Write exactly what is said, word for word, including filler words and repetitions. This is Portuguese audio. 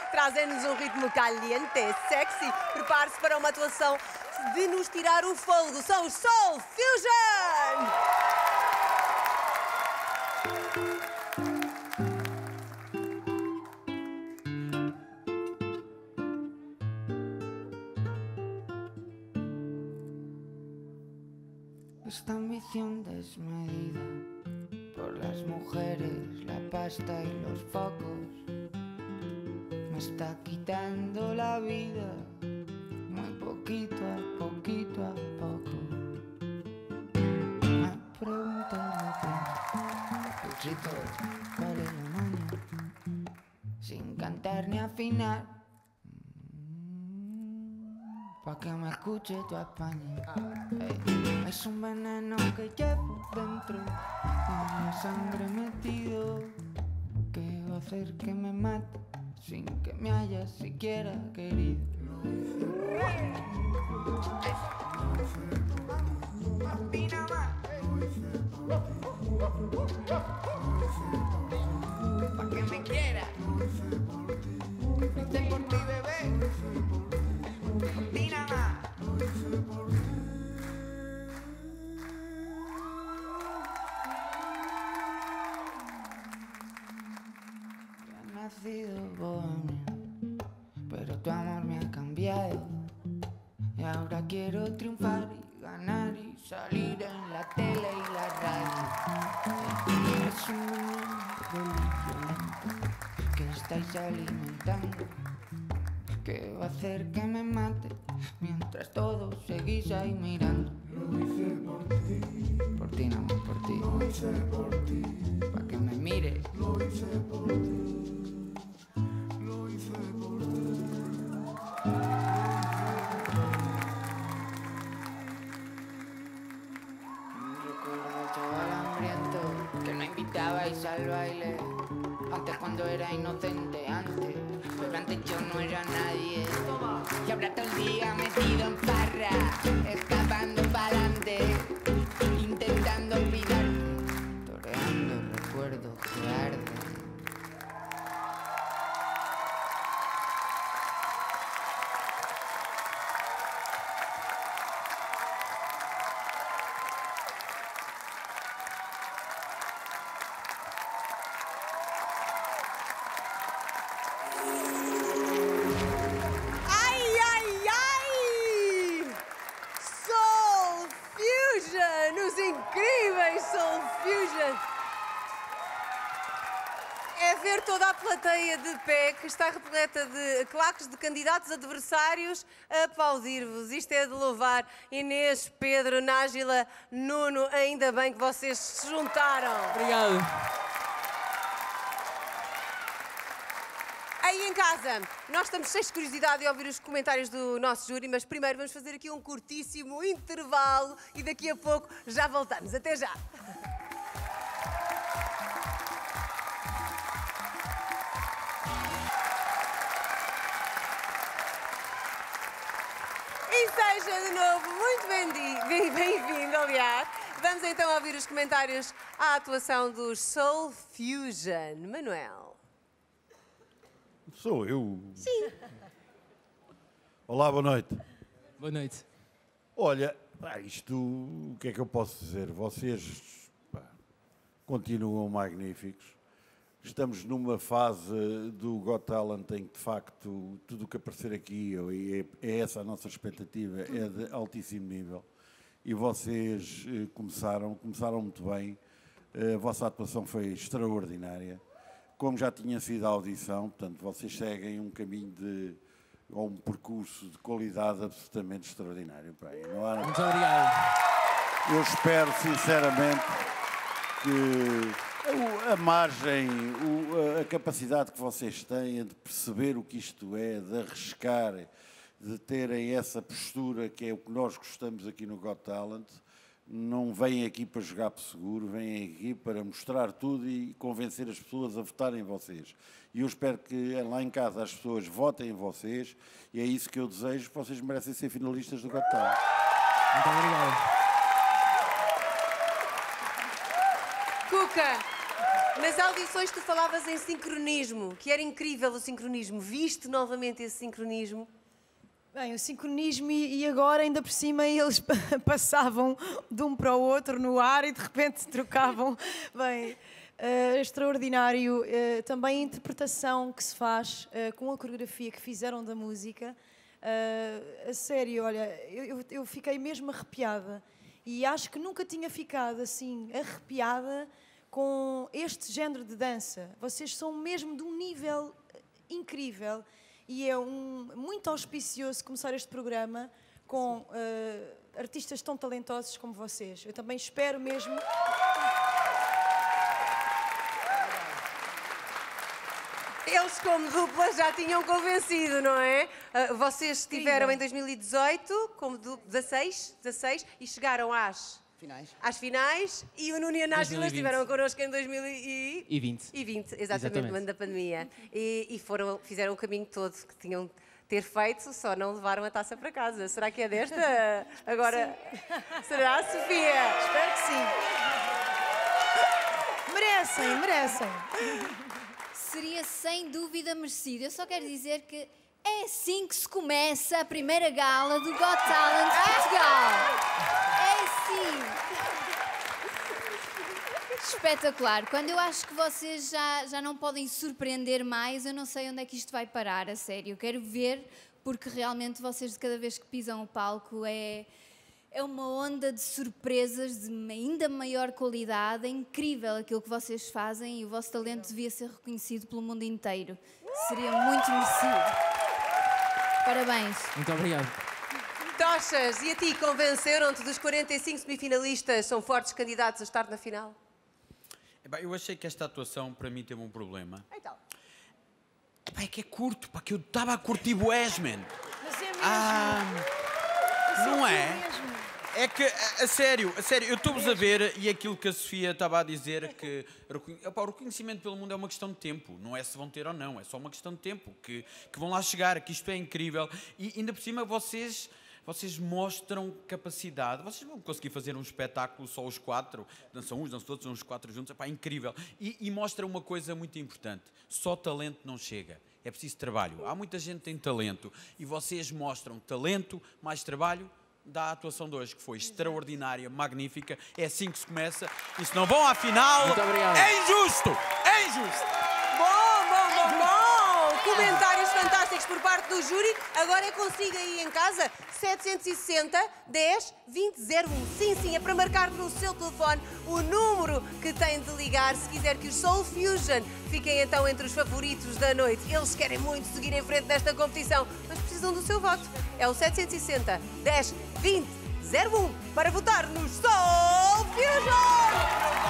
trazem-nos um ritmo caliente, sexy. Prepare-se para uma atuação de nos tirar o fôlego. São os Soul Fusion! Esta ambición desmedida por las mujeres, la pasta y los focos me está quitando la vida, muy poquito a poquito a poco. Me pregunto de pronto, Puchito, ¿cuál es la maña? Sin cantar ni afinar, pa' que me escuche tu España. Hey, es un veneno que llevo dentro, en la sangre metido, que va a hacer que me mate sin que me hayas siquiera querido. Pa' que me quiera, lo hice por ti, bebé. Por ti nada más. He nacido bohemio, pero tu amor me ha cambiado. Y ahora quiero triunfar y ganar y salir en la tele y la radio. Es un delito que estáis alimentando, que va a hacer que me mate mientras todos seguís ahí mirando. Lo hice por ti, por ti nada más, por ti. Lo hice por ti, pa' que me mires. Lo hice por ti, lo hice por ti. Recuerdo, chaval hambriento, que no invitabais al baile. Antes cuando era inocente, antes, pero antes yo no era nadie. Y ahora todo el día metido en farra, escapando pa'lante, intentando olvidarte, toreando recuerdos que arden. Incríveis Soul Fusion! É ver toda a plateia de pé, que está repleta de claques de candidatos adversários a aplaudir-vos. Isto é de louvar. Inês, Pedro, Nájila, Nuno, ainda bem que vocês se juntaram. Obrigado. Aí em casa, nós estamos cheios de curiosidade em ouvir os comentários do nosso júri, mas primeiro vamos fazer aqui um curtíssimo intervalo e daqui a pouco já voltamos. Até já! E seja de novo muito bem-vindo, aliás. Vamos então ouvir os comentários à atuação dos Soul Fusion. Manuel. Sou eu. Sim. Olá, boa noite. Boa noite. Olha, pá, isto, o que é que eu posso dizer? Vocês pá, continuam magníficos. Estamos numa fase do Got Talent em que, de facto, tudo o que aparecer aqui, é, é essa a nossa expectativa, é de altíssimo nível. E vocês eh, começaram, começaram muito bem. A vossa atuação foi extraordinária. Como já tinha sido a audição, portanto, vocês seguem um caminho de, ou um percurso de qualidade absolutamente extraordinário. Não há... Muito obrigado. Eu espero, sinceramente, que a margem, a capacidade que vocês têm de perceber o que isto é, de arriscar, de terem essa postura que é o que nós gostamos aqui no Got Talent, não vêm aqui para jogar por seguro, vêm aqui para mostrar tudo e convencer as pessoas a votarem em vocês. E eu espero que lá em casa as pessoas votem em vocês e é isso que eu desejo, vocês merecem ser finalistas do Got Talent. Muito obrigado. Cuca, Nas audições tu falavas em sincronismo, que era incrível o sincronismo. Viste novamente esse sincronismo? Bem, o sincronismo e agora ainda por cima eles passavam de um para o outro no ar e de repente se trocavam. Bem, uh, extraordinário. Uh, também a interpretação que se faz uh, com a coreografia que fizeram da música. Uh, a sério, olha, eu, eu fiquei mesmo arrepiada e acho que nunca tinha ficado assim arrepiada com este género de dança. Vocês são mesmo de um nível incrível e é um, muito auspicioso começar este programa com uh, artistas tão talentosos como vocês. Eu também espero mesmo... Eles, como dupla, já tinham convencido, não é? Uh, vocês estiveram em dois mil e dezoito, como du- dezasseis, dezasseis, e chegaram às... Finais. Às finais, e o Nuno e a Nájila dois mil e vinte. estiveram connosco em dois mil e vinte. E vinte, exatamente, Exatamente. no ano da pandemia. E, e foram, fizeram o caminho todo que tinham de ter feito, só não levaram a taça para casa. Será que é desta? Agora, será, Sofia? Espero que sim. Merecem, merecem. Seria sem dúvida merecido. Eu só quero dizer que é assim que se começa a primeira gala do Got Talent Portugal. É assim. Espetacular. Quando eu acho que vocês já, já não podem surpreender mais, eu não sei onde é que isto vai parar, a sério. Eu quero ver, porque realmente vocês, de cada vez que pisam o palco, é... É uma onda de surpresas de ainda maior qualidade. É incrível aquilo que vocês fazem e o vosso talento devia ser reconhecido pelo mundo inteiro. Seria muito merecido. Parabéns. Muito obrigado. Tochas, e a ti, convenceram-te dos quarenta e cinco semifinalistas? São fortes candidatos a estar na final? Epá, eu achei que esta atuação para mim teve um problema. Então. Epá, é que é curto, pá, que eu estava a curtir bués, man. Mas é mesmo. Ah, não é? mesmo. É que, a, a sério, a sério, eu estou-vos a ver e aquilo que a Sofia estava a dizer, que epá, o reconhecimento pelo mundo é uma questão de tempo, não é se vão ter ou não, é só uma questão de tempo, que, que vão lá chegar, que isto é incrível. E ainda por cima vocês, vocês mostram capacidade, vocês vão conseguir fazer um espetáculo só os quatro, dançam uns, dançam todos, são os quatro juntos, epá, incrível. E, e mostra uma coisa muito importante, só talento não chega. É preciso trabalho. Há muita gente que tem talento e vocês mostram talento, mais trabalho, da atuação de hoje, que foi extraordinária, magnífica. É assim que se começa. E se não vão à final, Muito obrigado. é injusto! É injusto! Bom, bom, bom, bom! Comentários fantásticos por parte do júri. Agora é consigo aí em casa. setecentos e sessenta, dez, vinte, zero um. Sim, sim, é para marcar no seu telefone o número que tem de ligar se quiser que os Soul Fusion fiquem então entre os favoritos da noite. Eles querem muito seguir em frente nesta competição, mas precisam do seu voto. É o setecentos e sessenta, dez, vinte, zero um para votar no Soul Fusion!